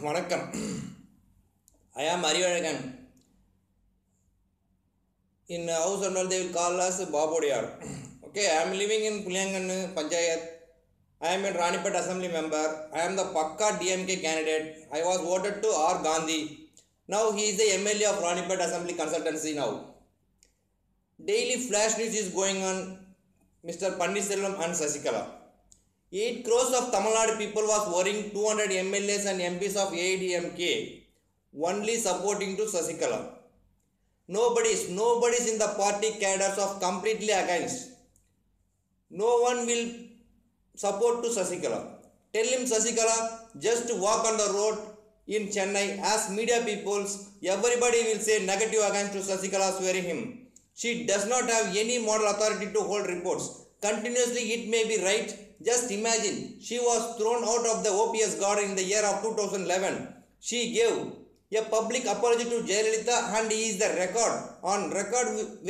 வணக்கம். I am Arivalagan. In house and all they will call us Babodiyar. Okay, I am living in Puliangan Panchayat. I am a Ranipet assembly member. I am the Pakka DMK candidate. I was voted to R. Gandhi. Now he is the MLA of Ranipet assembly consultancy now. Daily flash news is going on Mr. Pannerselvam and sasikala. 8 crores of Tamil Nadu people was worrying 200 MLAs and MPs of AIDMK only supporting to sasikala. Nobody's in the party cadres of completely against. No one will support to sasikala. Tell him sasikala just walk on the road in Chennai as media peoples. Everybody will say negative against to sasikala swearing him. She does not have any moral authority to hold reports. Continuously it may be right. Just imagine, she was thrown out of the OPS garden in the year of 2011. She gave a public apology to Jayalalitha and he is the on record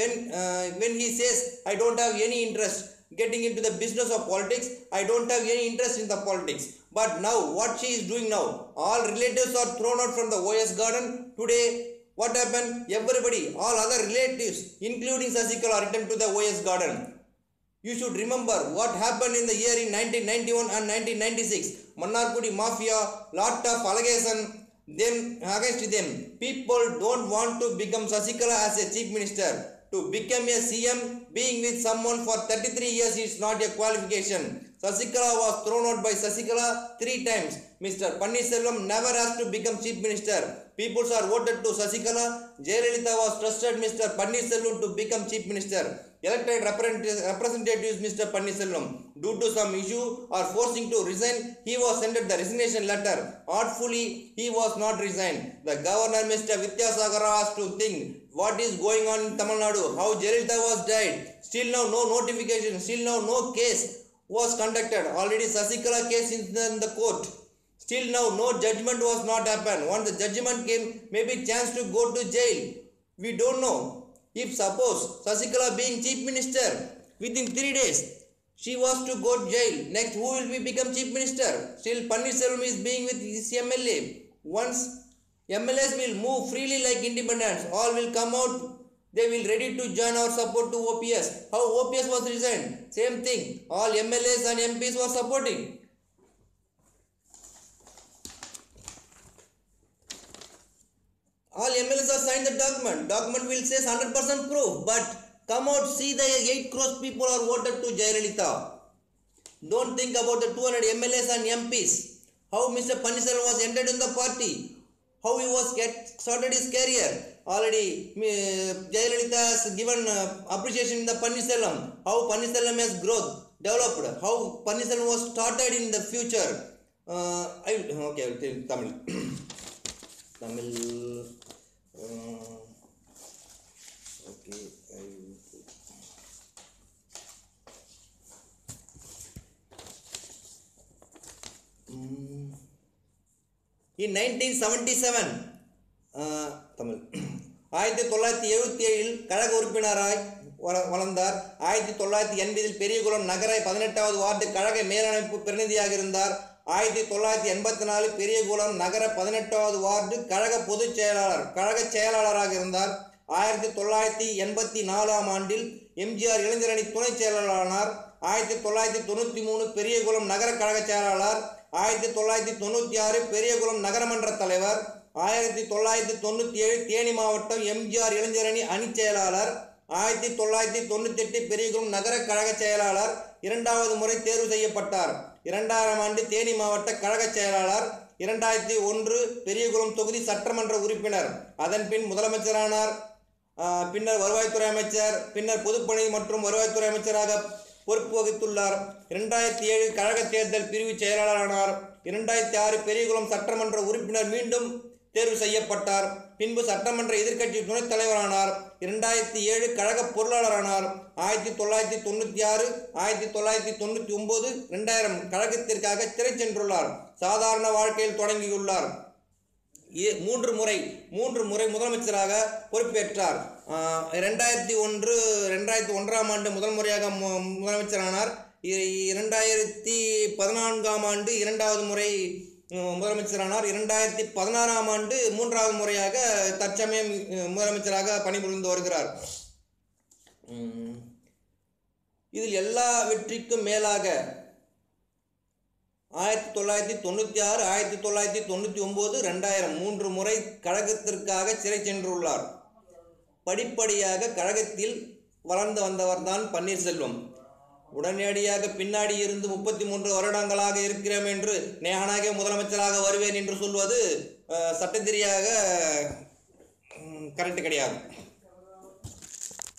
when he says, I don't have any interest getting into the business of politics. I don't have any interest in the politics. But now, what she is doing now, all relatives are thrown out from the OS garden. Today, what happened? Everybody, all other relatives, including sasikala, returned to the OS garden. You should remember what happened in the year in 1991 and 1996. Mannarkudi Mafia, lot of allegations against them. People don't want to become Sasikala as a chief minister. To become a CM, being with someone for 33 years is not a qualification. Sasikala was thrown out by Sasikala 3 times. Mr. Pannerselvam never asked to become chief minister. People are voted to Sasikala. Jayalalitha was trusted Mr. Pannerselvam to become chief minister. Elected representatives Mr. Pannerselvam, due to some issue or forcing to resign, he was sent the resignation letter. Artfully, he was not resigned. The governor Mr. Vidyasagara has to think what is going on in Tamil Nadu, how Jayalalitha was died. Still now no notification, still now no case was conducted. Already Sasikala case is in the court. Still now no judgment was not happened. Once the judgment came, maybe chance to go to jail. We don't know. If suppose Sasikala being chief minister, within 3 days, she was to go to jail. Next, who will become chief minister? Still Pannerselvam is being with his MLA. Once MLAs will move freely like independents, all will come out. They will ready to join our support to OPS. How OPS was resigned? Same thing. All MLAs and MPs were supporting. All MLAs have signed the document. Document will say 100% proof. But come out, see the 8 crores people are voted to Jayalalitha. Don't think about the 200 MLAs and MPs. How Mr. Pannerselvam was entered in the party. How he was started his career. Already Jayalalitha has given appreciation in the Pannerselvam. How Pannerselvam has growth, developed. How Pannerselvam was started in the future. I will tell Tamil. Tamil. In 1977, Tamil. 1977 கழக உறுப்பினராய் வளர்ந்தார். 1980 பெரியகுளம் நகர 18வது ward கழக மேலமைப்பு பிரதிநிதியாக இருந்தார். 1984 பெரியகுளம் நகர 18வது ward கழக பொதுச் செயலாளர் கழக செயலாளராக இருந்தார். 1984 ஆண்டில் எம்ஜிஆர் இளைஞரணி துணை செயலாளரானார். 1993 பெரியகுளம் நகர கழக செயலாளர். 1996 பெரியகுளம் நகரமன்ற தலைவர். 1997 தேனி மாவட்டம் எம்ஜிஆர் இளைஞரணி அணி செயலாளர். 1998 பெரியகுளம் நகர கழக செயலாளர். 2வது முறை தேர்வு செய்யப்பட்டார். 2000 ஆண்டு தேனி மாவட்ட கழக செயலாளர். 2001 பெரியகுளம் தொகுதி சட்டமன்ற உறுப்பினர். அதன் பின் முதலமைச்சரானார். பின்னர் வருவாய்த்துறை அமைச்சர், பின்னர் பொதுப்பணி மற்றும் வருவாய்த்துறை அமைச்சராக பொறுப்பு வகித்துள்ளார். 2007 கழக தேர்தல் பிரிவு செயலாளரானார். 2006 பெரியகுளம் சட்டமன்ற உறுப்பினர் மீண்டும் தேர்வு செய்யப்பட்டார். பின்பு சட்டமன்ற எதிர்க்கட்சி துணைத் தலைவரானார். 2007 கழக பொருளாளரானார். 1996, 1999, 2000 கழகத்திற்காக சிறை சென்றுள்ளார். சாதாரண வாழ்க்கையில் தொடங்கியுள்ளார். 3 முறை முதலமைச்சராக பொறுப்பேற்றார். 2001 ஆண்டு முதல் முறையாக முதலமைச்சரானார். 2014 ஆண்டு 2வது முறை முதலமைச்சரானார். 2016ஆம் ஆண்டு 3வது முறையாக தற்சமயம் முதலமைச்சராக பணிபுரிந்து வருகிறார். இதில் எல்லா வெற்றிக்கும் மேலாக 1996, 1999, 2000 3 முறை கழகத்திற்காக சிறை சென்றுள்ளார். படிப்படியாக கழகத்தில் வளர்ந்து வந்தவர் தான் பன்னீர்செல்வம். உடனடியாக பின்னாடி இருந்து 33 வருடங்களாக இருக்கிறோம் என்று நானாக முதலமைச்சராக வருவேன் என்று சொல்வது சட்டத்திரியாக கரெக்ட் கிடையாது.